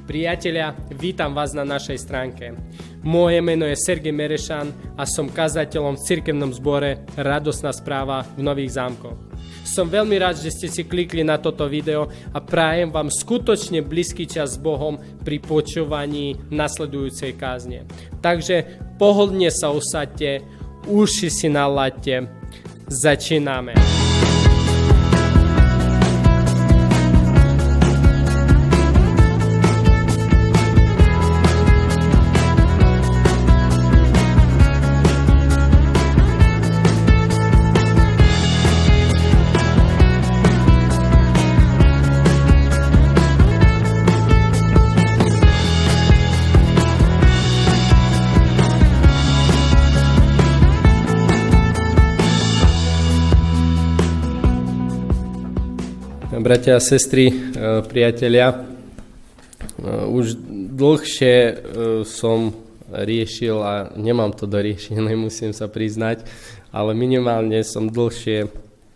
Priatelia, vítam vás na našej stránke. Moje meno je Sergej Merešan a som kazateľom v cirkevnom zbore Radosná správa v Nových Zámkoch. Som veľmi rád, že ste si klikli na toto video a prajem vám skutočne blízky čas s Bohom pri počúvaní nasledujúcej kázne. Takže pohodlne sa usaďte, uši si nalaďte, začíname. Bratia a sestry, priatelia, už dlhšie som riešil a nemám to doriešené, musím sa priznať, ale minimálne som dlhšie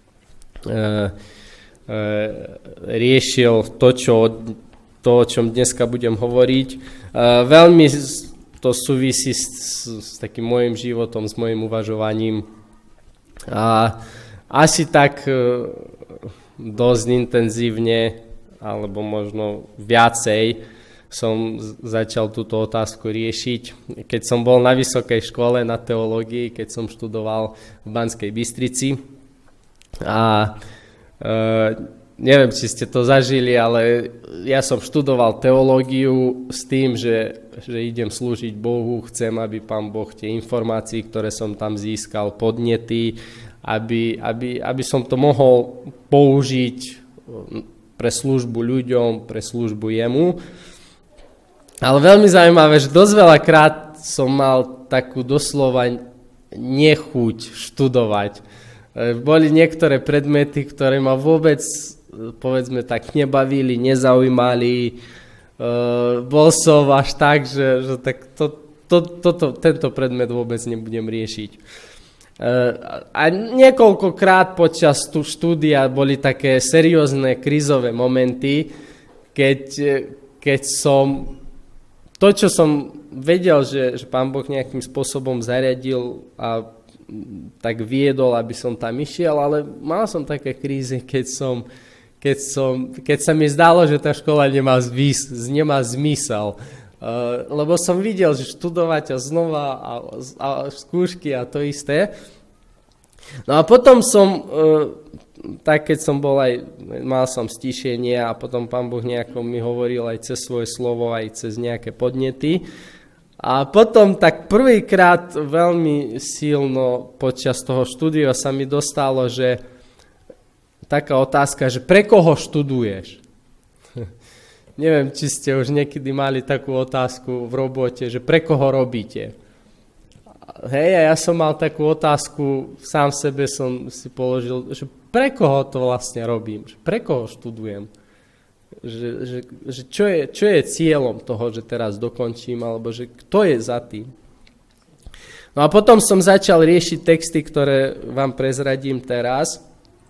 riešil to, o čom dneska budem hovoriť. Veľmi to súvisí s takým môjim životom, s môjim uvažovaním a asi tak dosť intenzívne, alebo možno viacej som začal túto otázku riešiť. Keď som bol na vysokej škole na teológii, keď som študoval v Banskej Bystrici. A neviem, či ste to zažili, ale ja som študoval teológiu s tým, že idem slúžiť Bohu, chcem, aby Pán Boh tie informácie, ktoré som tam získal, podnety, aby som to mohol použiť pre službu ľuďom, pre službu jemu. Ale veľmi zaujímavé, že dosť veľakrát som mal takú doslova nechuť študovať. Boli niektoré predmety, ktoré ma vôbec, povedzme tak, nebavili, nezaujímali. Bol som až tak, že tak tento predmet vôbec nebudem riešiť. A niekoľkokrát počas štúdia boli také seriózne krízové momenty, keď som to, čo som vedel, že Pán Boh nejakým spôsobom zariadil a tak viedol, aby som tam išiel, ale mal som také krízy, keď sa mi zdalo, že tá škola nemá zmysel. Lebo som videl, že študovať a znova a skúšky a to isté. No a potom som, tak keď som bol mal som stíšenie a potom Pán Boh nejako mi hovoril aj cez svoje slovo, aj cez nejaké podnety. A potom tak prvýkrát veľmi silno počas toho štúdia sa mi dostalo, že taká otázka, že pre koho študuješ? Neviem, či ste už niekedy mali takú otázku v robote, že pre koho robíte. Hej, a ja som mal takú otázku, sám sebe som si položil, že pre koho to vlastne robím, že pre koho študujem. Že čo je cieľom toho, že teraz dokončím, alebo že kto je za tým. No a potom som začal riešiť texty, ktoré vám prezradím teraz.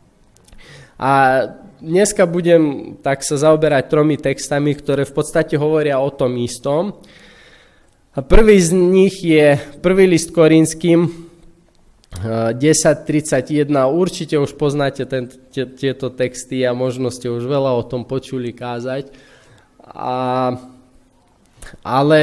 A dneska budem tak sa zaoberať 3 textami, ktoré v podstate hovoria o tom istom. A prvý z nich je prvý list Korinským 10:31. Určite už poznáte tieto texty a možno ste už veľa o tom počuli kázať. Ale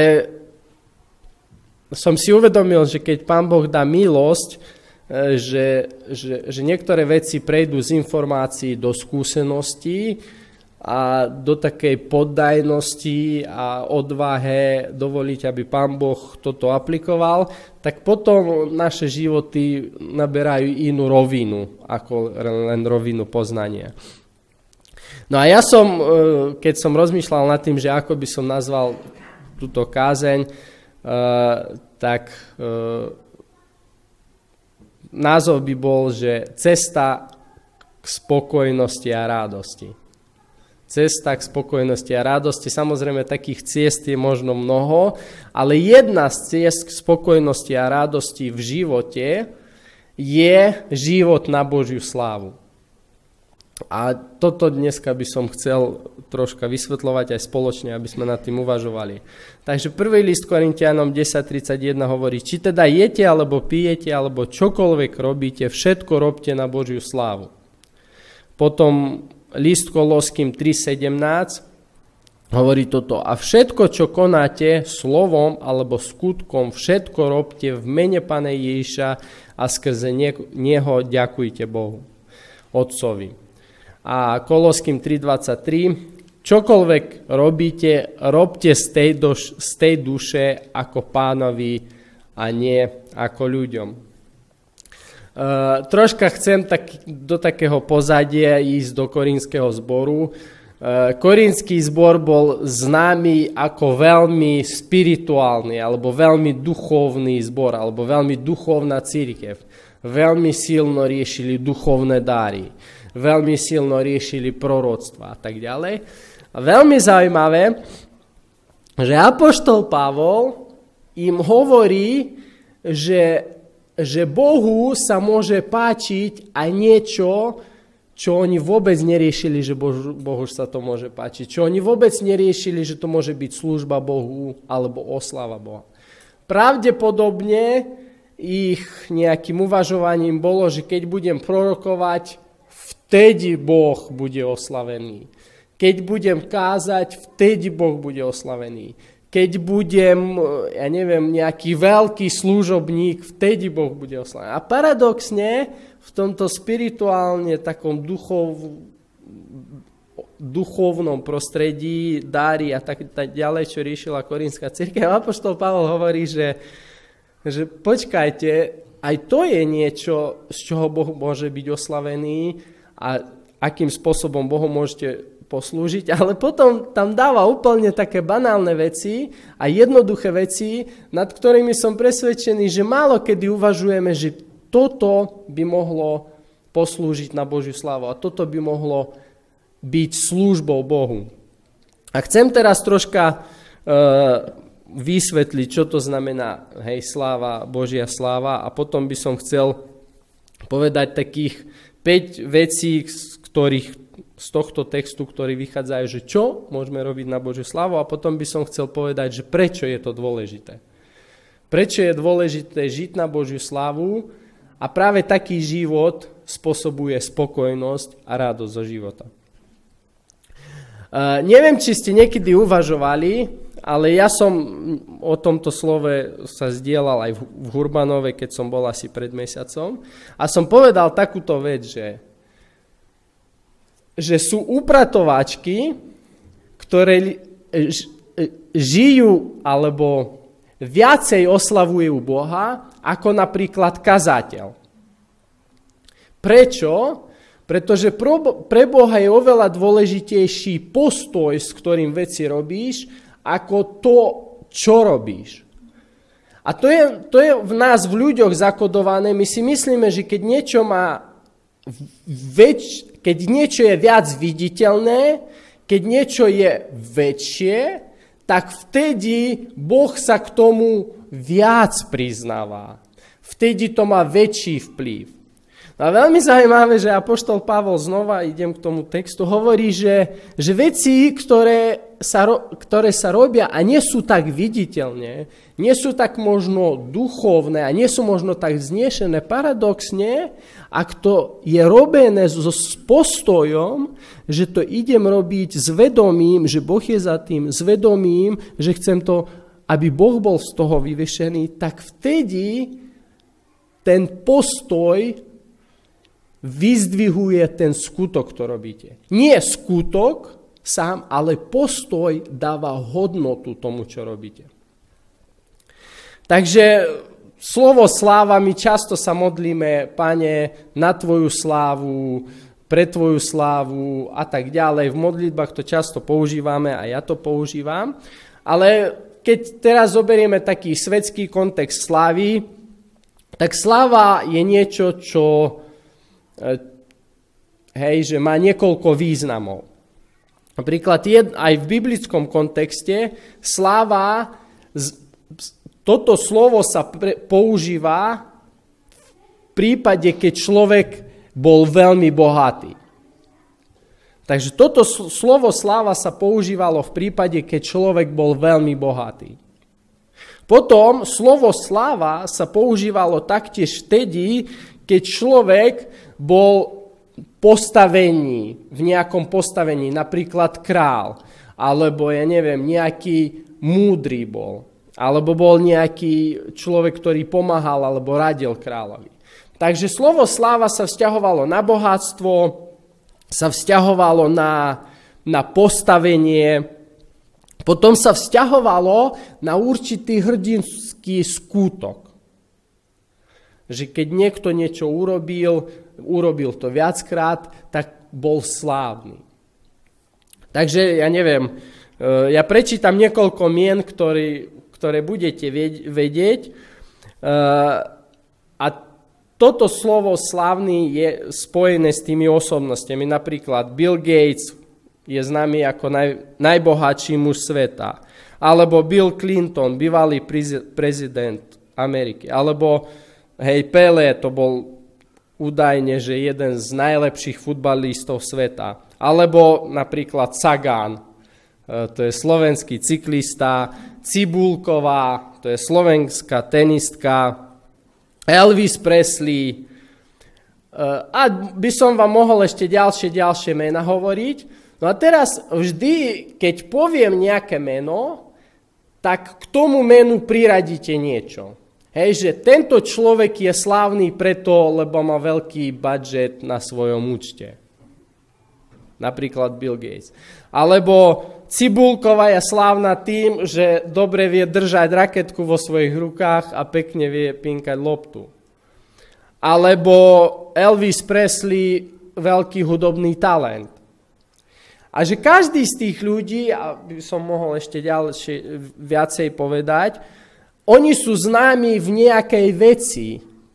som si uvedomil, že keď Pán Boh dá milosť, že niektoré veci prejdú z informácií do skúseností a do takej poddajnosti a odvahe dovoliť, aby Pán Boh toto aplikoval, tak potom naše životy naberajú inú rovinu, ako len rovinu poznania. No a ja som, keď som rozmýšľal nad tým, že ako by som nazval túto kázeň, tak názov by bol, že cesta k spokojnosti a rádosti. Cesta k spokojnosti a rádosti. Samozrejme, takých ciest je možno mnoho, ale jedna z ciest k spokojnosti a rádosti v živote je život na Božiu slávu. A toto dneska by som chcel troška vysvetľovať aj spoločne, aby sme nad tým uvažovali. Takže 1. list Korintianom 10.31 hovorí, či teda jete, alebo pijete, alebo čokoľvek robíte, všetko robte na Božiu slávu. Potom list Koloským 3.17 hovorí toto, a všetko, čo konáte slovom alebo skutkom, všetko robte v mene Pána Ježiša a skrze Neho ďakujte Bohu, Otcovi. A Koloským 3.23, čokoľvek robíte, robte z tej duše ako Pánovi a nie ako ľuďom. Troška chcem do takého pozadia ísť do korinského zboru. Korinský zbor bol známy ako veľmi spirituálny alebo veľmi duchovný zbor alebo veľmi duchovná cirkev. Veľmi silno riešili duchovné dary. Veľmi silno riešili proroctva a tak ďalej. A veľmi zaujímavé, že apoštol Pavol im hovorí, že Bohu sa môže páčiť aj niečo, čo oni vôbec neriešili, že Bohu sa to môže páčiť. Čo oni vôbec neriešili, že to môže byť služba Bohu alebo oslava Boha. Pravdepodobne ich nejakým uvažovaním bolo, že keď budem prorokovať, vtedy Boh bude oslavený. Keď budem kázať, vtedy Boh bude oslavený. Keď budem, nejaký veľký služobník, vtedy Boh bude oslavený. A paradoxne, v tomto spirituálne takom duchovnom prostredí, dári a tak ďalej, čo riešila Korínska cirkev, apoštol Pavol hovorí, že počkajte, aj to je niečo, z čoho Boh môže byť oslavený, a akým spôsobom Bohu môžete poslúžiť, ale potom tam dáva úplne také banálne veci a jednoduché veci, nad ktorými som presvedčený, že málo kedy uvažujeme, že toto by mohlo poslúžiť na Božiu slávu a toto by mohlo byť službou Bohu. A chcem teraz troška vysvetliť, čo to znamená, sláva, Božia sláva, a potom by som chcel povedať takých 5 vecí, z tohto textu, ktorí vychádzajú, že čo môžeme robiť na Božiu slávu, a potom by som chcel povedať, že prečo je to dôležité. Prečo je dôležité žiť na Božiu slávu a práve taký život spôsobuje spokojnosť a radosť zo života. Neviem, či ste niekedy uvažovali, ale ja som o tomto slove sa zdieľal aj v Hurbanove, keď som bol asi pred mesiacom. A som povedal takúto vec, že sú upratovačky, ktoré žijú alebo viacej oslavujú Boha, ako napríklad kazateľ. Prečo? Pretože pre Boha je oveľa dôležitejší postoj, s ktorým veci robíš, ako to, čo robíš. A to je v nás, v ľuďoch zakodované. My si myslíme, že keď niečo je viac viditeľné, keď niečo je väčšie, tak vtedy Boh sa k tomu viac priznáva. Vtedy to má väčší vplyv. A veľmi zaujímavé, že apoštol Pavol, znova idem k tomu textu, hovorí, že veci, ktoré sa robia a nie sú tak viditeľné, nie sú tak možno duchovné a nie sú možno tak vznešené, paradoxne, ak to je robené so postojom, že to idem robiť s vedomím, že Boh je za tým, s vedomím, že chcem to, aby Boh bol z toho vyvešený, tak vtedy ten postoj vyzdvihuje ten skutok, ktorý robíte. Nie skutok sám, ale postoj dáva hodnotu tomu, čo robíte. Takže slovo sláva, my často sa modlíme, Pane, na Tvoju slávu, pre Tvoju slávu a tak ďalej. V modlitbách to často používame a ja to používam. Ale keď teraz zoberieme taký svetský kontext slávy, tak sláva je niečo, čo že má niekoľko významov. Napríklad aj v biblickom kontexte sláva, toto slovo sa používa v prípade, keď človek bol veľmi bohatý. Takže toto slovo sláva sa používalo v prípade, keď človek bol veľmi bohatý. Potom slovo sláva sa používalo taktiež vtedy, keď človek bol v nejakom postavení, napríklad král, alebo ja neviem, nejaký múdry bol, alebo bol nejaký človek, ktorý pomáhal alebo radil kráľovi. Takže slovo sláva sa vzťahovalo na bohatstvo, sa vzťahovalo na postavenie, potom sa vzťahovalo na určitý hrdinský skútok. Že keď niekto niečo urobil to viackrát, tak bol slávny. Takže ja neviem, ja prečítam niekoľko mien, ktoré budete vedieť. A toto slovo slávny je spojené s tými osobnostiami. Napríklad Bill Gates je známy ako najbohatší muž sveta. Alebo Bill Clinton, bývalý prezident Ameriky. Alebo Pelé, to bol údajne, že jeden z najlepších futbalistov sveta. Alebo napríklad Sagan, to je slovenský cyklista. Cibulková, to je slovenská tenistka. Elvis Presley. A by som vám mohol ešte ďalšie mena hovoriť. No a teraz vždy, keď poviem nejaké meno, tak k tomu menu priradíte niečo. Hej, že tento človek je slávny preto, lebo má veľký budget na svojom účte. Napríklad Bill Gates. Alebo Cibulková je slávna tým, že dobre vie držať raketku vo svojich rukách a pekne vie pinkať loptu. Alebo Elvis Presley, veľký hudobný talent. A že každý z tých ľudí, a by som mohol ešte viacej povedať, oni sú známi v nejakej veci,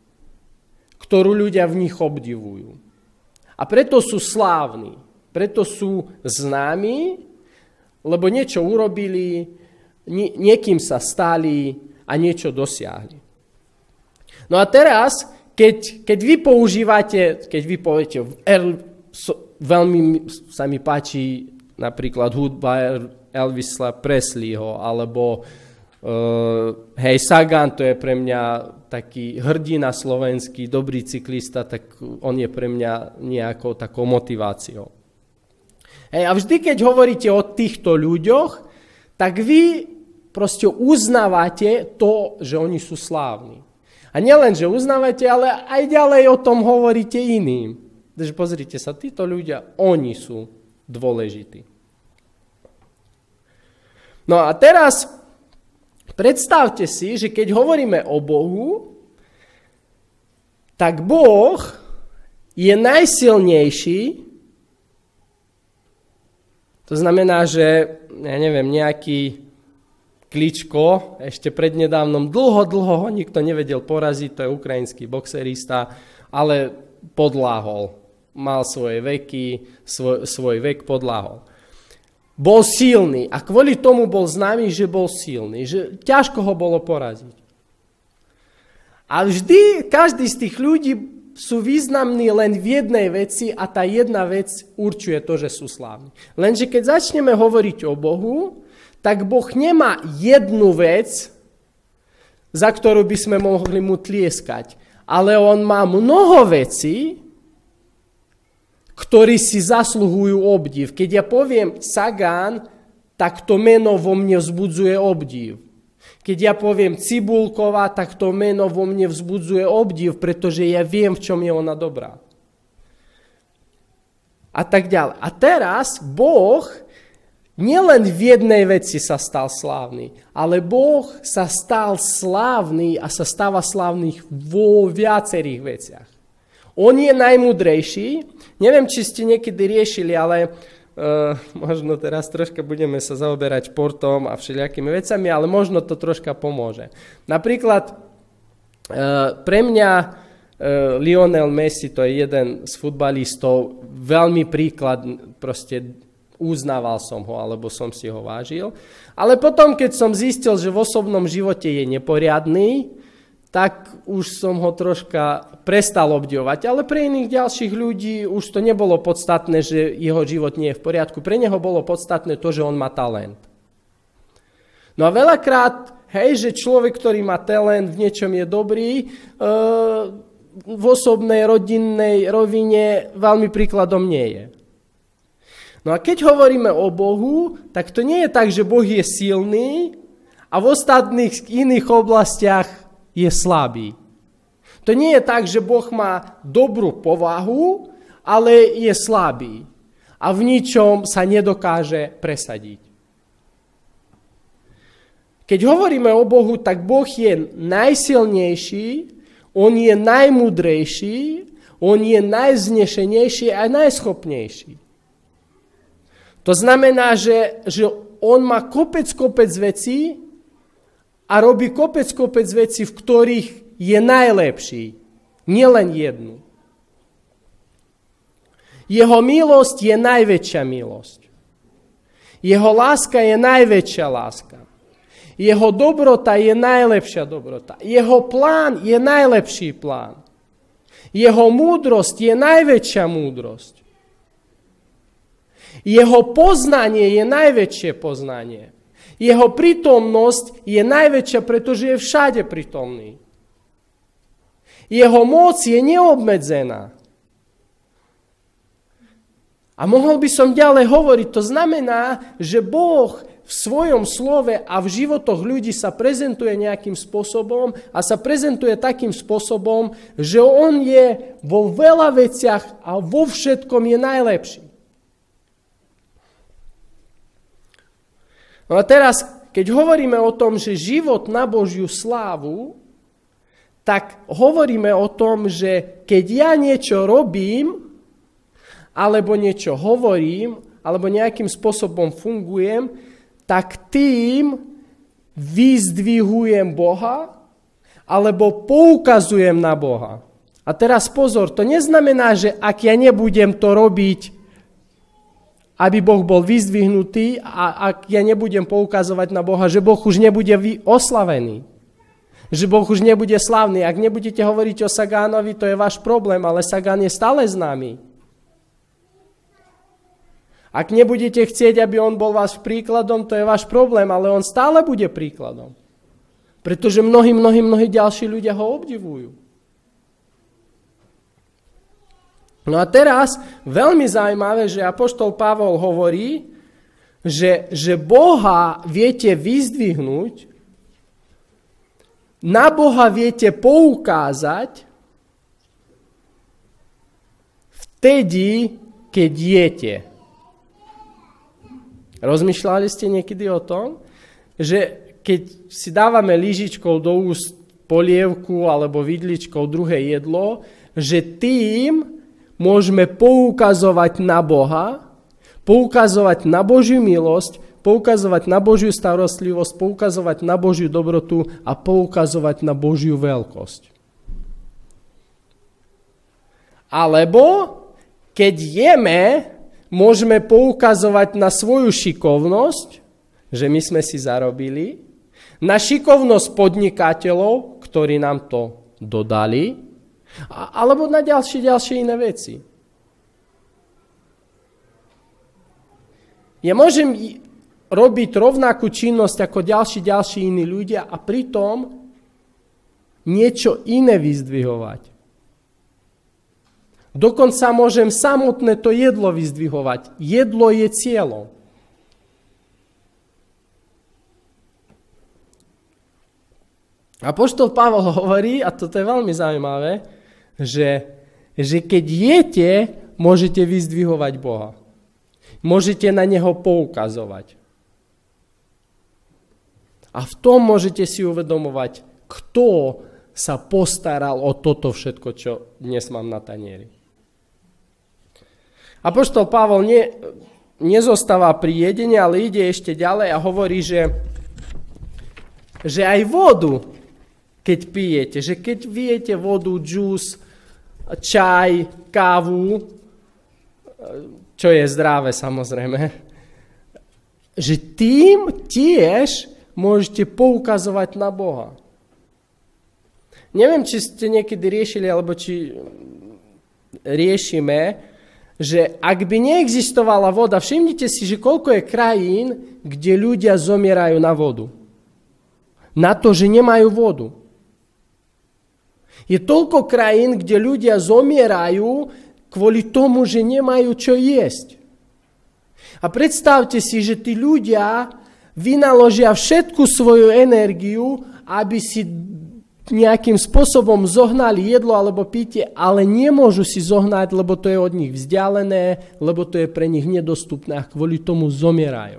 ktorú ľudia v nich obdivujú. A preto sú slávni, preto sú známi, lebo niečo urobili, niekým sa stali a niečo dosiahli. No a teraz, keď vy používate, keď vy poviete, veľmi sa mi páči napríklad hudba Elvisa Presleyho, alebo Sagan, to je pre mňa taký hrdina slovenský, dobrý cyklista, tak on je pre mňa nejakou takou motiváciou. A vždy, keď hovoríte o týchto ľuďoch, tak vy proste uznávate to, že oni sú slávni. A nielen, že uznávate, ale aj ďalej o tom hovoríte iným. Takže pozrite sa, títo ľudia, oni sú dôležití. No a teraz predstavte si, že keď hovoríme o Bohu, tak Boh je najsilnejší. To znamená, že, ja neviem, nejaký Kličko, ešte prednedávnom dlho ho nikto nevedel poraziť, to je ukrajinský boxerista, ale podláhol. Mal svoje veky, svoj vek podláhol. Bol silný a kvôli tomu bol známy, že bol silný, že ťažko ho bolo poraziť. A vždy, každý z tých ľudí sú významní len v jednej veci a tá jedna vec určuje to, že sú slávni. Lenže keď začneme hovoriť o Bohu, tak Boh nemá jednu vec, za ktorú by sme mohli mu tlieskať, ale on má mnoho vecí, ktorí si zasluhujú obdiv. Keď ja poviem Sagan, tak to meno vo mne vzbudzuje obdiv. Keď ja poviem Cibulková, tak to meno vo mne vzbudzuje obdiv, pretože ja viem, v čom je ona dobrá. A tak ďalej. A teraz Boh nielen v jednej veci sa stal slávny, ale Boh sa stal slávny a sa stáva slávny vo viacerých veciach. On je najmudrejší. Neviem, či ste niekedy riešili, ale možno teraz troška budeme sa zaoberať športom a všelijakými vecami, ale možno to troška pomôže. Napríklad pre mňa Lionel Messi, to je jeden z futbalistov, veľmi príklad, proste uznával som ho, alebo som si ho vážil. Ale potom, keď som zistil, že v osobnom živote je neporiadny, tak už som ho troška prestal obdivovať. Ale pre iných ďalších ľudí už to nebolo podstatné, že jeho život nie je v poriadku. Pre neho bolo podstatné to, že on má talent. No a veľakrát, že človek, ktorý má talent, v niečom je dobrý, v osobnej, rodinnej rovine veľmi príkladom nie je. No a keď hovoríme o Bohu, tak to nie je tak, že Boh je silný a v ostatných iných oblastiach je slabý. To nie je tak, že Boh má dobrú povahu, ale je slabý a v ničom sa nedokáže presadiť. Keď hovoríme o Bohu, tak Boh je najsilnejší, on je najmúdrejší, on je najvznešenejší a najschopnejší. To znamená, že on má kopec vecí a robí kopec vecí, v ktorých je najlepší. Nielen jednu. Jeho milosť je najväčšia milosť. Jeho láska je najväčšia láska. Jeho dobrota je najlepšia dobrota. Jeho plán je najlepší plán. Jeho múdrosť je najväčšia múdrosť. Jeho poznanie je najväčšie poznanie. Jeho prítomnosť je najväčšia, pretože je všade prítomný. Jeho moc je neobmedzená. A mohol by som ďalej hovoriť, to znamená, že Boh v svojom slove a v životoch ľudí sa prezentuje nejakým spôsobom a sa prezentuje takým spôsobom, že on je vo veľa veciach a vo všetkom je najlepší. No a teraz, keď hovoríme o tom, že život na Božiu slávu, tak hovoríme o tom, že keď ja niečo robím, alebo niečo hovorím, alebo nejakým spôsobom fungujem, tak tým vyzdvihujem Boha, alebo poukazujem na Boha. A teraz pozor, to neznamená, že ak ja nebudem to robiť, aby Boh bol vyzdvihnutý a ak ja nebudem poukazovať na Boha, že Boh už nebude oslavený. Že Boh už nebude slávny. Ak nebudete hovoriť o Sagánovi, to je váš problém, ale Sagán je stále známy. Ak nebudete chcieť, aby on bol váš príkladom, to je váš problém, ale on stále bude príkladom. Pretože mnohí ďalší ľudia ho obdivujú. No a teraz veľmi zaujímavé, že apoštol Pavol hovorí, že Boha viete vyzdvihnúť, na Boha viete poukázať vtedy, keď jete. Rozmýšľali ste niekedy o tom, že keď si dávame lyžičkou do úst polievku alebo vidličkou druhé jedlo, že tým môžeme poukazovať na Boha, poukazovať na Božiu milosť, poukazovať na Božiu starostlivosť, poukazovať na Božiu dobrotu a poukazovať na Božiu veľkosť. Alebo keď jeme, môžeme poukazovať na svoju šikovnosť, že my sme si zarobili, na šikovnosť podnikateľov, ktorí nám to dodali, alebo na ďalšie iné veci. Ja môžem robiť rovnakú činnosť ako ďalší iní ľudia a pritom niečo iné vyzdvihovať. Dokonca môžem samotné to jedlo vyzdvihovať. Jedlo je cieľom. Apoštol Pavol hovorí, a toto je veľmi zaujímavé, že keď jete, môžete vyzdvihovať Boha. Môžete na Neho poukazovať. A v tom môžete si uvedomovať, kto sa postaral o toto všetko, čo dnes mám na tanieri. Apoštol Pavol nezostáva pri jedení, ale ide ešte ďalej a hovorí, že aj vodu, keď pijete, že keď pijete vodu, džús, čaj, kávu, čo je zdravé samozrejme, že tým tiež môžete poukazovať na Boha. Neviem, či ste niekedy riešili, alebo či riešime, že ak by neexistovala voda, všimnite si, že koľko je krajín, kde ľudia zomierajú na vodu. Na to, že nemajú vodu. Je toľko krajín, kde ľudia zomierajú kvôli tomu, že nemajú čo jesť. A predstavte si, že tí ľudia vynaložia všetku svoju energiu, aby si nejakým spôsobom zohnali jedlo alebo pitie, ale nemôžu si zohnať, lebo to je od nich vzdialené, lebo to je pre nich nedostupné a kvôli tomu zomierajú.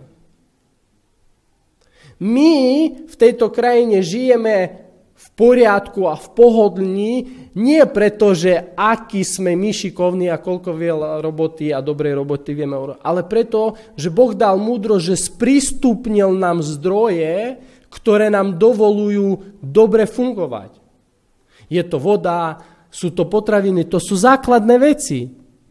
My v tejto krajine žijeme v poriadku a v pohodlní, nie preto, že aký sme my šikovní a koľko veľa roboty a dobrej roboty vieme urobiť, ale preto, že Boh dal múdro, že sprístupnil nám zdroje, ktoré nám dovolujú dobre fungovať. Je to voda, sú to potraviny, to sú základné veci.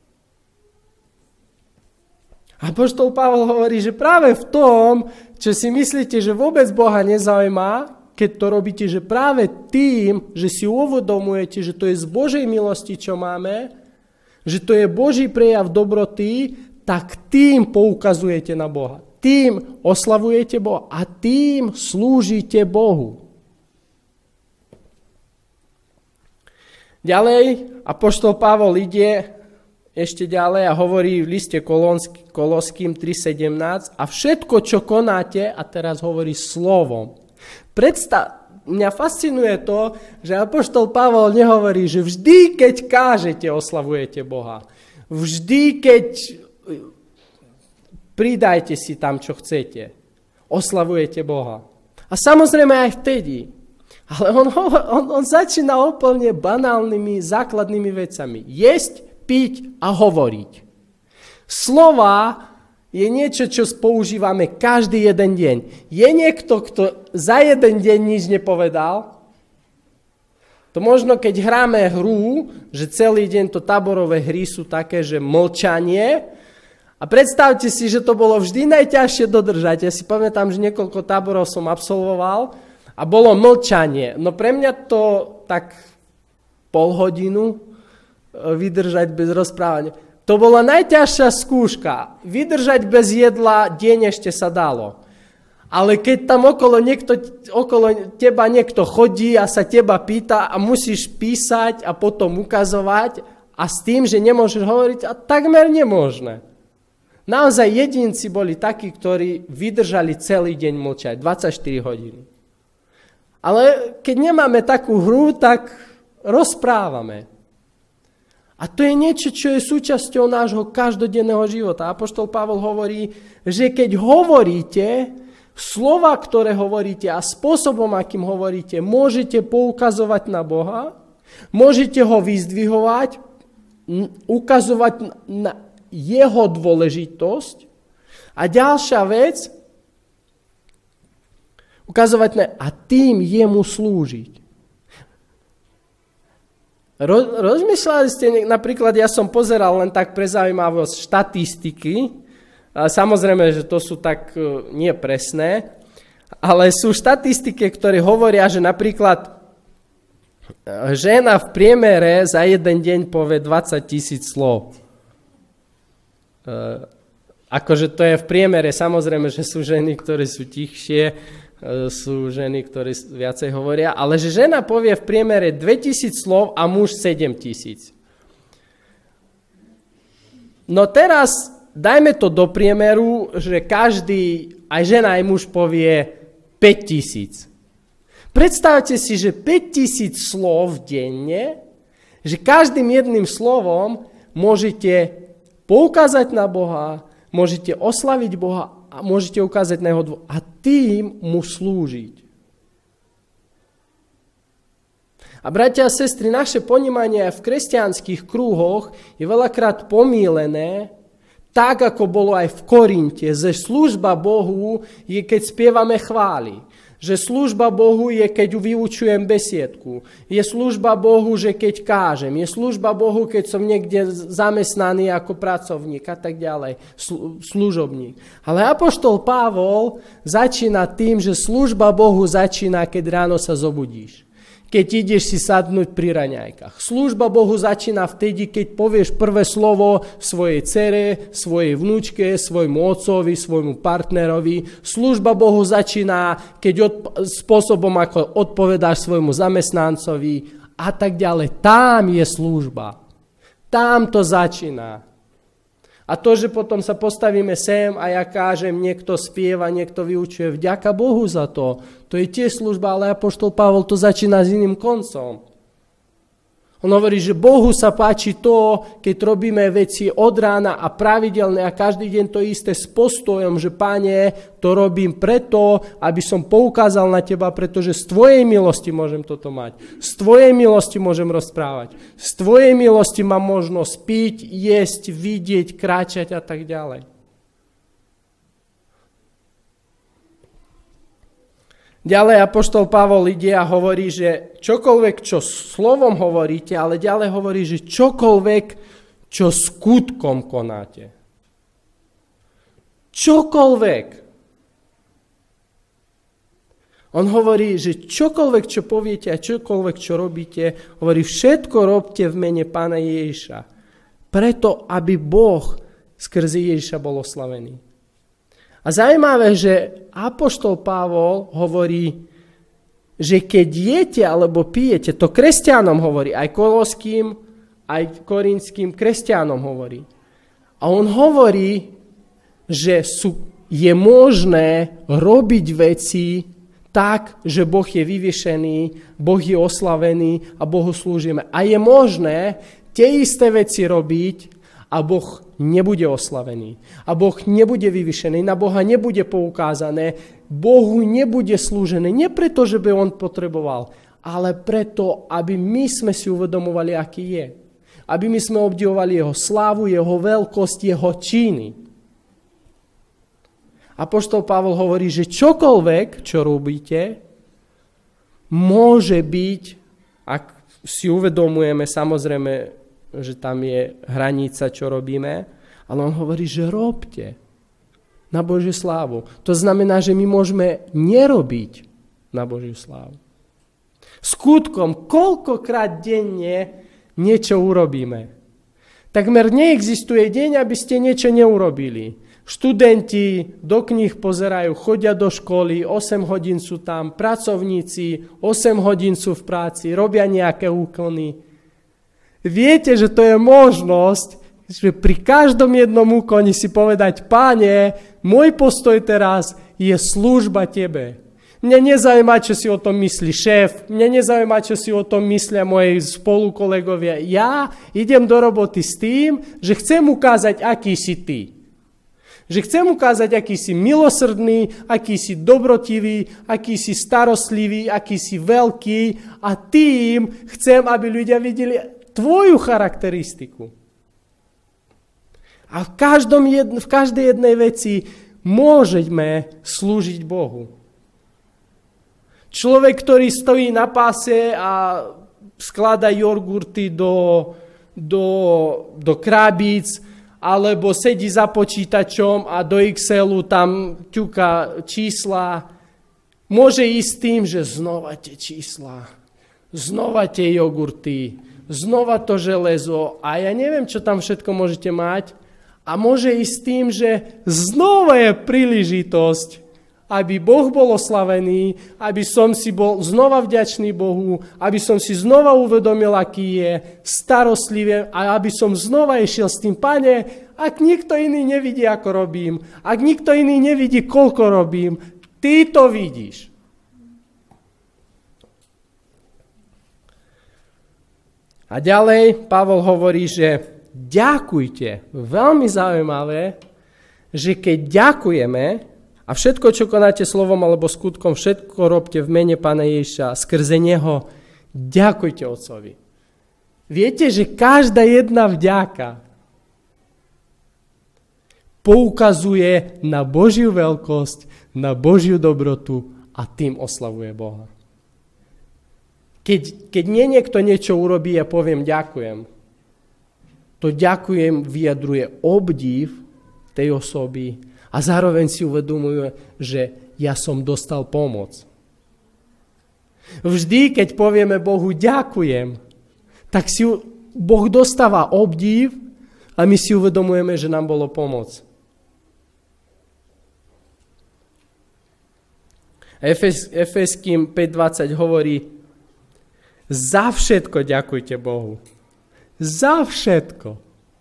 Apoštol Pavol hovorí, že práve v tom, čo si myslíte, že vôbec Boha nezaujíma, keď to robíte, že práve tým, že si uvedomujete, že to je z Božej milosti, čo máme, že to je Boží prejav dobroty, tak tým poukazujete na Boha. Tým oslavujete Boha a tým slúžite Bohu. Ďalej, apoštol Pavol ide ešte ďalej a hovorí v liste Koloským 3.17 a všetko, čo konáte, a teraz hovorí slovom. Mňa fascinuje to, že apoštol Pavol nehovorí, že vždy, keď kážete, oslavujete Boha. Vždy, keď pridajte si tam, čo chcete. Oslavujete Boha. A samozrejme aj vtedy. Ale on začína úplne banálnymi, základnými vecami. Jesť, piť a hovoriť. Slova je niečo, čo používame každý jeden deň. Je niekto, kto za jeden deň nič nepovedal? To možno, keď hráme hru, že celý deň to táborové hry sú také, že mlčanie. A predstavte si, že to bolo vždy najťažšie dodržať. Ja si pamätám, že niekoľko táborov som absolvoval a bolo mlčanie. No pre mňa to tak pol hodinu vydržať bez rozprávania. To bola najťažšia skúška. Vydržať bez jedla deň ešte sa dalo. Ale keď tam okolo teba niekto chodí a sa teba pýta a musíš písať a potom ukazovať a s tým, že nemôžeš hovoriť, a takmer nemožné. Naozaj jedinci boli takí, ktorí vydržali celý deň mlčať, 24 hodiny. Ale keď nemáme takú hru, tak rozprávame. A to je niečo, čo je súčasťou nášho každodenného života. Apoštol Pavol hovorí, že keď hovoríte, slova, ktoré hovoríte a spôsobom, akým hovoríte, môžete poukazovať na Boha, môžete ho vyzdvihovať, ukazovať na jeho dôležitosť. A ďalšia vec, ukazovať na a tým jemu slúžiť. Rozmýšľali ste, napríklad ja som pozeral len tak pre zaujímavosť štatistiky, samozrejme, že to sú tak nie presné, ale sú štatistiky, ktoré hovoria, že napríklad žena v priemere za jeden deň povie 20 000 slov. Akože to je v priemere, samozrejme, že sú ženy, ktoré sú tichšie, sú ženy, ktoré viacej hovoria, ale že žena povie v priemere 2000 slov a muž 7000. No teraz dajme to do priemeru, že každý, aj žena, aj muž povie 5000. Predstavte si, že 5000 slov denne, že každým jedným slovom môžete poukázať na Boha, môžete oslaviť Boha a môžete ukázať na jeho a tým mu slúžiť. A bratia a sestry, naše ponímanie v kresťanských krúhoch je veľakrát pomýlené, tak ako bolo aj v Korinte, že služba Bohu je, keď spievame chvály. Že služba Bohu je, keď vyučujem besiedku. Je služba Bohu, že keď kážem. Je služba Bohu, keď som niekde zamestnaný ako pracovník a tak ďalej. Služobník. Ale apoštol Pavol začína tým, že služba Bohu začína, keď ráno sa zobudíš. keď ideš si sadnúť pri raňajkách. Služba Bohu začína vtedy, keď povieš prvé slovo svojej dcere, svojej vnúčke, svojmu otcovi, svojmu partnerovi. Služba Bohu začína, keď spôsobom, ako odpovedáš svojmu zamestnancovi a tak ďalej. Tam je služba. Tam to začína. A to, že potom sa postavíme sem a ja kážem, niekto spieva, niekto vyučuje, vďaka Bohu za to. To je tiež služba, ale apoštol Pavol to začína s iným koncom. On hovorí, že Bohu sa páči to, keď robíme veci od rána a pravidelne a každý deň to isté s postojom, že Pane, to robím preto, aby som poukázal na teba, pretože z tvojej milosti môžem toto mať. Z tvojej milosti môžem rozprávať. Z tvojej milosti mám možnosť piť, jesť, vidieť, kráčať a tak ďalej. Ďalej apoštol Pavol ide a hovorí, že čokoľvek, čo slovom hovoríte, ale ďalej hovorí, že čokoľvek, čo skutkom konáte. Čokoľvek. On hovorí, že čokoľvek, čo poviete a čokoľvek, čo robíte, hovorí, všetko robte v mene Pána Ježiša. Preto, aby Boh skrze Ježiša bol oslavený. A zaujímavé, že apoštol Pavol hovorí, že keď jete alebo pijete, to kresťanom hovorí, aj koloským, aj korinským kresťanom hovorí. A on hovorí, že je možné robiť veci tak, že Boh je vyvyšený, Boh je oslavený a Bohu slúžime. A je možné tie isté veci robiť a Boh nebude oslavený. A Boh nebude vyvyšený, na Boha nebude poukázané, Bohu nebude slúžené. Nie preto, že by on potreboval, ale preto, aby my sme si uvedomovali, aký je. Aby my sme obdivovali jeho slávu, jeho veľkosť, jeho činy. Apoštol Pavol hovorí, že čokoľvek, čo robíte, môže byť, ak si uvedomujeme samozrejme, že tam je hranica, čo robíme, ale on hovorí, že robte na Božiu slávu. To znamená, že my môžeme nerobiť na Božiu slávu. Skutkom, koľkokrát denne niečo urobíme. Takmer neexistuje deň, aby ste niečo neurobili. Študenti do kníh pozerajú, chodia do školy, 8 hodín sú tam, pracovníci 8 hodín sú v práci, robia nejaké úkony. Viete, že to je možnosť, že pri každom jednom úkone si povedať, Páne, môj postoj teraz je služba tebe. Mňa nezaujíma, čo si o tom myslí šéf, mňa nezaujíma, čo si o tom myslia moji spolukolegovia. Ja idem do roboty s tým, že chcem ukázať, aký si ty. Že chcem ukázať, aký si milosrdný, aký si dobrotivý, aký si starostlivý, aký si veľký a tým chcem, aby ľudia videli tvoju charakteristiku. A v každej jednej veci môžeme slúžiť Bohu. Človek, ktorý stojí na páse a skladá jogurty do krabíc, alebo sedí za počítačom a do Excelu tam ťuka čísla, môže ísť tým, že znova tie čísla, znova tie jogurty, znova to železo a ja neviem, čo tam všetko môžete mať. A môže ísť tým, že znova je príležitosť, aby Boh bol oslavený, aby som si bol znova vďačný Bohu, aby som si znova uvedomil, aký je starostlivý a aby som znova išiel s tým, Pane, ak nikto iný nevidí, ako robím, ak nikto iný nevidí, koľko robím, ty to vidíš. A ďalej Pavol hovorí, že ďakujte. Veľmi zaujímavé, že keď ďakujeme a všetko, čo konáte slovom alebo skutkom, všetko robte v mene Pána Ježiša, skrze neho ďakujte Otcovi. Viete, že každá jedna vďaka poukazuje na Božiu veľkosť, na Božiu dobrotu a tým oslavuje Boha. Keď niekto niečo urobí a poviem ďakujem, to ďakujem vyjadruje obdiv tej osoby a zároveň si uvedomuje, že ja som dostal pomoc. Vždy, keď povieme Bohu ďakujem, tak si Boh dostáva obdiv a my si uvedomujeme, že nám bolo pomoc. Efeským 5.20 hovorí, za všetko ďakujte Bohu. Za všetko.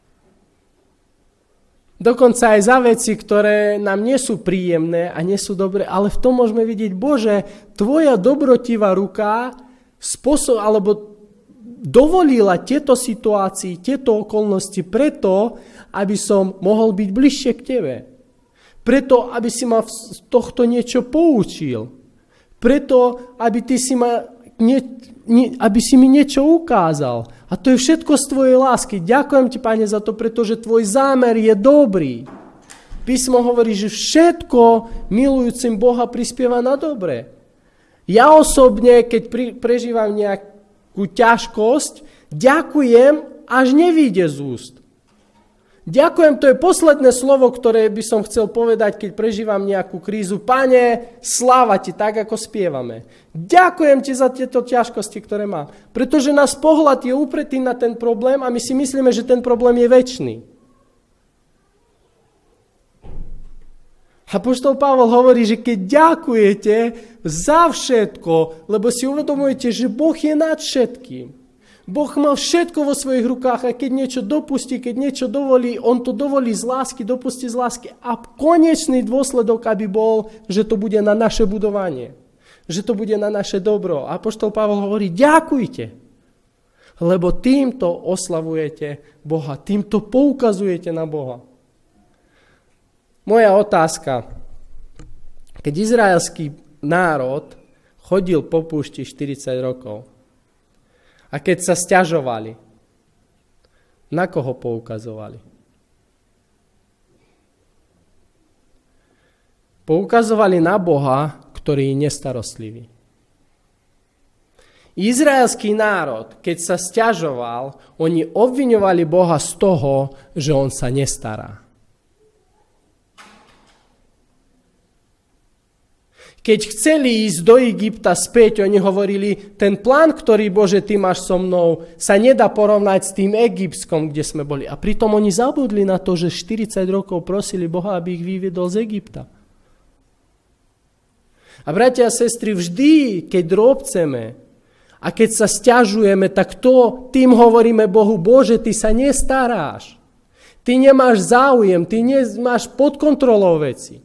Dokonca aj za veci, ktoré nám nie sú príjemné a nie sú dobré, ale v tom môžeme vidieť, Bože, tvoja dobrotivá ruka alebo dovolila tieto situácii, tieto okolnosti preto, aby som mohol byť bližšie k tebe. Preto, aby si ma z tohto niečo poučil. Preto, aby aby si mi niečo ukázal. A to je všetko z tvojej lásky. Ďakujem ti, Pane, za to, pretože tvoj zámer je dobrý. Písmo hovorí, že všetko milujúcim Boha prispieva na dobre. Ja osobne, keď prežívam nejakú ťažkosť, ďakujem, až nevyjde z úst. Ďakujem, to je posledné slovo, ktoré by som chcel povedať, keď prežívam nejakú krízu. Pane, sláva ti, tak ako spievame. Ďakujem ti za tieto ťažkosti, ktoré mám. Pretože náš pohľad je upretý na ten problém a my si myslíme, že ten problém je večný. Apoštol Pavol hovorí, že keď ďakujete za všetko, lebo si uvedomujete, že Boh je nad všetkým. Boh má všetko vo svojich rukách a keď niečo dopustí, keď niečo dovolí, on to dovolí z lásky, dopustí z lásky a konečný dôsledok, aby bol, že to bude na naše budovanie, že to bude na naše dobro. A apoštol Pavol hovorí, ďakujte, lebo týmto oslavujete Boha, týmto poukazujete na Boha. Moja otázka, keď izraelský národ chodil po púšti 40 rokov, a keď sa sťažovali, na koho poukazovali? Poukazovali na Boha, ktorý je nestarostlivý. Izraelský národ, keď sa sťažoval, oni obviňovali Boha z toho, že on sa nestará. Keď chceli ísť do Egypta späť, oni hovorili, ten plán, ktorý, Bože, ty máš so mnou, sa nedá porovnať s tým egyptskom, kde sme boli. A pritom oni zabudli na to, že 40 rokov prosili Boha, aby ich vyviedol z Egypta. A bratia a sestry, vždy, keď robceme a keď sa sťažujeme, tak tým hovoríme Bohu, Bože, ty sa nestaráš. Ty nemáš záujem, ty nemáš pod kontrolou veci.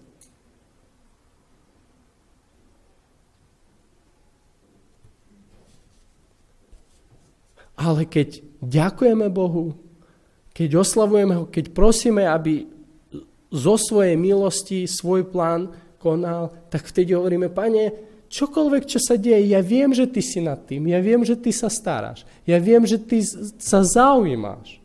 Ale keď ďakujeme Bohu, keď oslavujeme ho, keď prosíme, aby zo svojej milosti svoj plán konal, tak vtedy hovoríme, Pane, čokoľvek, čo sa deje, ja viem, že ty si nad tým, ja viem, že ty sa staráš, ja viem, že ty sa zaujímaš.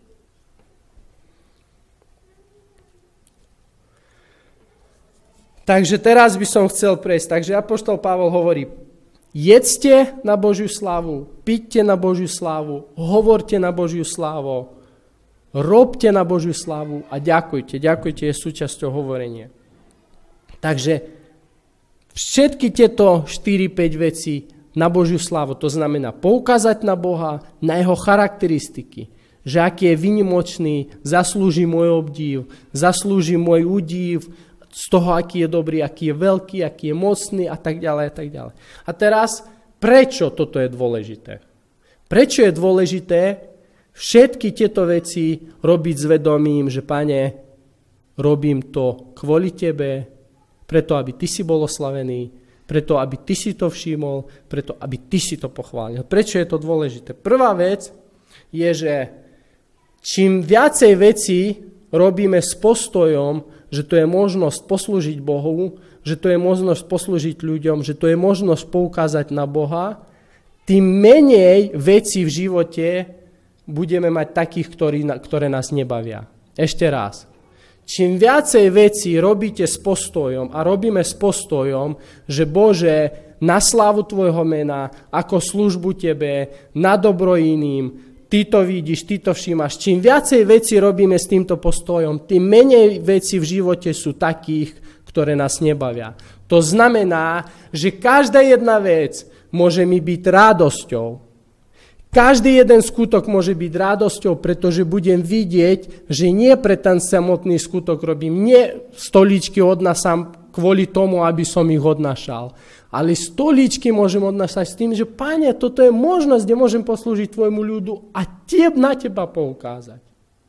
Takže teraz by som chcel prejsť. Takže apoštol Pavol hovorí, jedzte na Božiu slávu, piďte na Božiu slávu, hovorte na Božiu slávu, robte na Božiu slávu a ďakujte. Ďakujte je súčasťou hovorenia. Takže všetky tieto 4-5 veci na Božiu slávu, to znamená poukázať na Boha, na jeho charakteristiky, že aký je vynimočný, zaslúži môj obdiv, zaslúži môj údiv, z toho, aký je dobrý, aký je veľký, aký je mocný a tak ďalej a tak ďalej. A teraz, prečo toto je dôležité? Prečo je dôležité všetky tieto veci robiť s vedomím, že Pane, robím to kvôli Tebe, preto, aby Ty si bol oslavený, preto, aby Ty si to všimol, preto, aby Ty si to pochválil. Prečo je to dôležité? Prvá vec je, že čím viacej veci robíme s postojom, že to je možnosť poslúžiť Bohu, že to je možnosť poslúžiť ľuďom, že to je možnosť poukázať na Boha, tým menej vecí v živote budeme mať takých, ktoré nás nebavia. Ešte raz. Čím viacej vecí robíte s postojom a robíme s postojom, že Bože, na slávu Tvojho mena, ako službu Tebe, na dobro iným, Ty to vidíš, ty to všímaš. Čím viacej veci robíme s týmto postojom, tým menej veci v živote sú takých, ktoré nás nebavia. To znamená, že každá jedna vec môže mi byť radosťou. Každý jeden skutok môže byť radosťou, pretože budem vidieť, že nie pre ten samotný skutok robím, nie stoličky odnášam kvôli tomu, aby som ich odnášal, ale stoličky môžem odnášať s tým, že Pane, toto je možnosť, kde môžem poslúžiť tvojmu ľudu a na teba poukázať.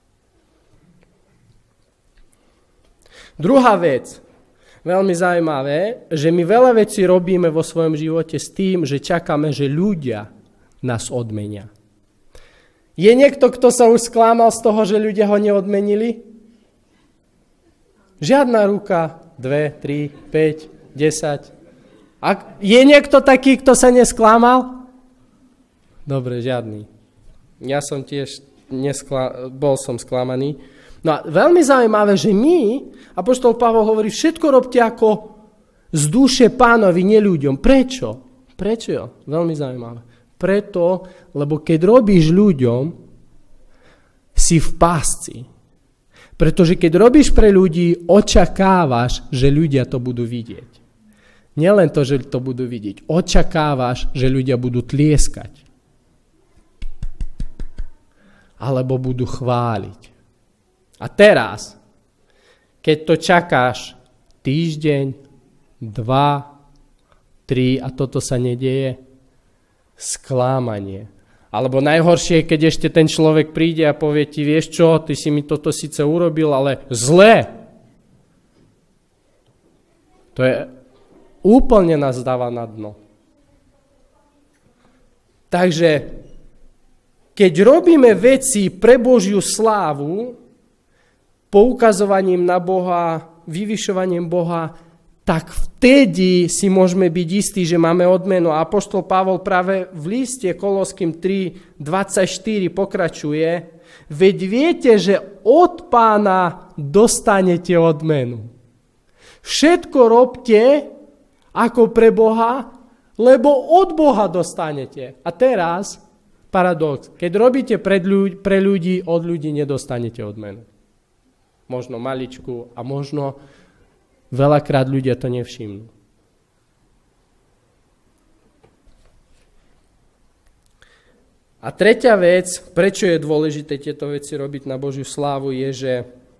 Druhá vec, veľmi zaujímavé, že my veľa vecí robíme vo svojom živote s tým, že čakáme, že ľudia nás odmenia. Je niekto, kto sa už sklamal z toho, že ľudia ho neodmenili? Žiadna ruka, 2, 3, 5, 10. Je niekto taký, kto sa nesklamal? Dobre, žiadny. Ja som tiež bol som sklamaný. No a veľmi zaujímavé, že my, apoštol Pavol hovorí, všetko robte ako z duše Pánovi, nie ľuďom. Prečo? Prečo? Veľmi zaujímavé. Preto, lebo keď robíš ľuďom, si v pásci. Pretože keď robíš pre ľudí, očakávaš, že ľudia to budú vidieť. Nielen to, že to budú vidieť. Očakávaš, že ľudia budú tlieskať. Alebo budú chváliť. A teraz, keď to čakáš týždeň, 2, 3 a toto sa nedieje, sklámanie. Alebo najhoršie, keď ešte ten človek príde a povie ti, vieš čo, ty si mi toto síce urobil, ale zle. To je úplne nás dáva na dno. Takže, keď robíme veci pre Božiu slávu, poukazovaním na Boha, vyvyšovaním Boha, tak vtedy si môžeme byť istí, že máme odmenu. A apoštol Pavol práve v liste Koloským 3:24 pokračuje, veď viete, že od Pána dostanete odmenu. Všetko robte ako pre Boha, lebo od Boha dostanete. A teraz, paradox, keď robíte pre ľudí, od ľudí nedostanete odmenu. Možno maličku a možno veľakrát ľudia to nevšimnú. A tretia vec, prečo je dôležité tieto veci robiť na Božiu slávu, je, že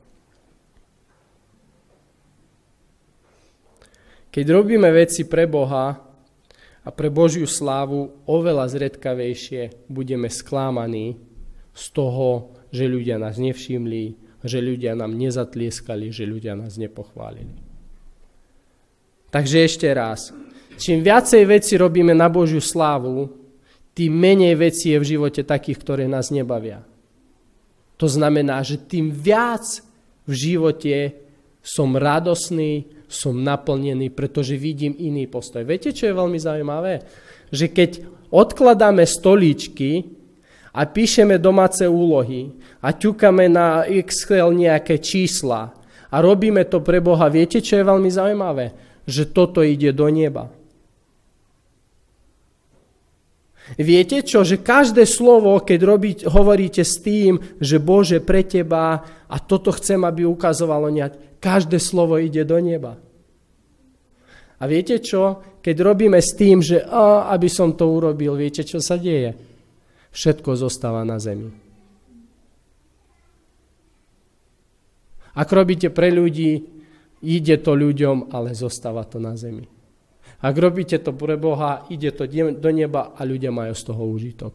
keď robíme veci pre Boha a pre Božiu slávu, oveľa zriedkavejšie budeme sklamaní z toho, že ľudia nás nevšimli, že ľudia nám nezatlieskali, že ľudia nás nepochválili. Takže ešte raz, čím viacej veci robíme na Božiu slávu, tým menej vecí je v živote takých, ktoré nás nebavia. To znamená, že tým viac v živote som radosný, som naplnený, pretože vidím iný postoj. Viete, čo je veľmi zaujímavé? Že keď odkladáme stoličky a píšeme domáce úlohy a ťukáme na Excel nejaké čísla a robíme to pre Boha, viete, čo je veľmi zaujímavé? Že toto ide do neba. Viete čo? Že každé slovo, keď hovoríte s tým, že Bože pre teba a toto chcem, aby ukazovalo nejak, každé slovo ide do neba. A viete čo? Keď robíme s tým, že aby som to urobil, viete, čo sa deje? Všetko zostáva na zemi. Ak robíte pre ľudí, ide to ľuďom, ale zostáva to na zemi. Ak robíte to pre Boha, ide to do neba a ľudia majú z toho úžitok.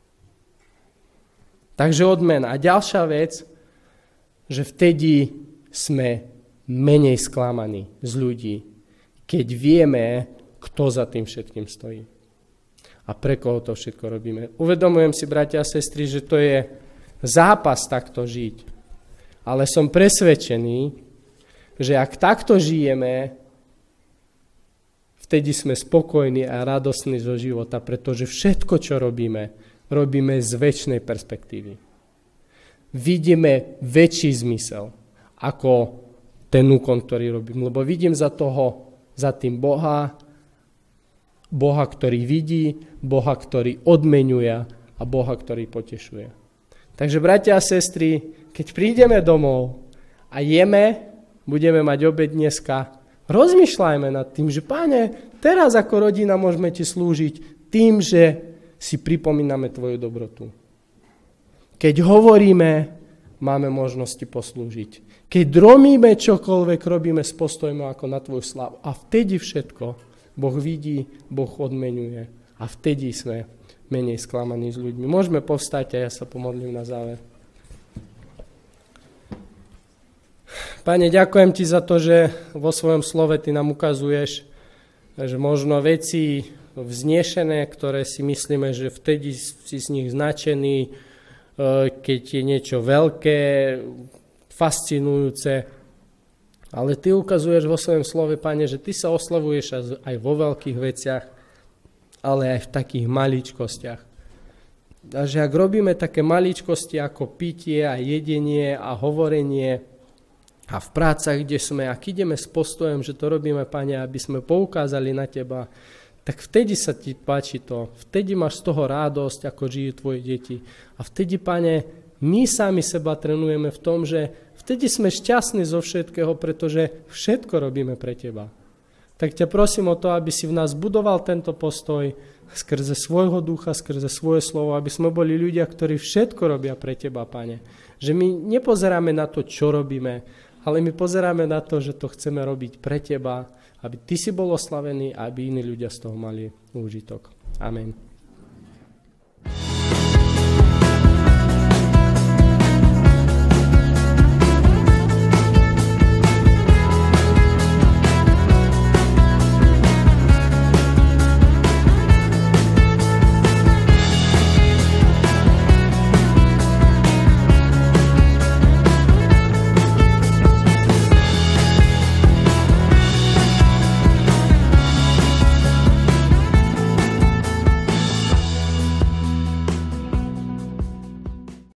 Takže odmena. A ďalšia vec, že vtedy sme menej sklamaní z ľudí, keď vieme, kto za tým všetkým stojí. A pre koho to všetko robíme. Uvedomujem si, bratia a sestry, že to je zápas takto žiť. Ale som presvedčený, že ak takto žijeme, vtedy sme spokojní a radosní zo života, pretože všetko, čo robíme, robíme z večnej perspektívy. Vidíme väčší zmysel ako ten úkon, ktorý robím. Lebo vidím za tým Boha, ktorý vidí, Boha, ktorý odmeňuje a Boha, ktorý potešuje. Takže, bratia a sestry, keď prídeme domov a jeme, budeme mať obed dneska, Rozmýšľajme nad tým, že Pane, teraz ako rodina môžeme ti slúžiť tým, že si pripomíname tvoju dobrotu. Keď hovoríme, máme možnosti poslúžiť. Keď romíme čokoľvek, robíme s postojom ako na tvoju slávu. A vtedy všetko Boh vidí, Boh odmenuje. A vtedy sme menej sklamaní s ľuďmi. Môžeme povstať a ja sa pomodlím na záver. Pane, ďakujem ti za to, že vo svojom slove ty nám ukazuješ, že možno veci vznešené, ktoré si myslíme, že vtedy si z nich značený, keď je niečo veľké, fascinujúce. Ale ty ukazuješ vo svojom slove, Pane, že ty sa oslavuješ aj vo veľkých veciach, ale aj v takých maličkostiach. A že ak robíme také maličkosti ako pitie a jedenie a hovorenie, a v prácach, kde sme, ak ideme s postojom, že to robíme, Pane, aby sme poukázali na teba, tak vtedy sa ti páči to. Vtedy máš z toho radosť, ako žijú tvoje deti. A vtedy, Pane, my sami seba trénujeme v tom, že vtedy sme šťastní zo všetkého, pretože všetko robíme pre teba. Tak ťa prosím o to, aby si v nás budoval tento postoj skrze svojho ducha, skrze svoje slovo, aby sme boli ľudia, ktorí všetko robia pre teba, Pane. Že my nepozeráme na to, čo robíme, ale my pozeráme na to, že to chceme robiť pre teba, aby ty si bol oslavený a aby iní ľudia z toho mali úžitok. Amen.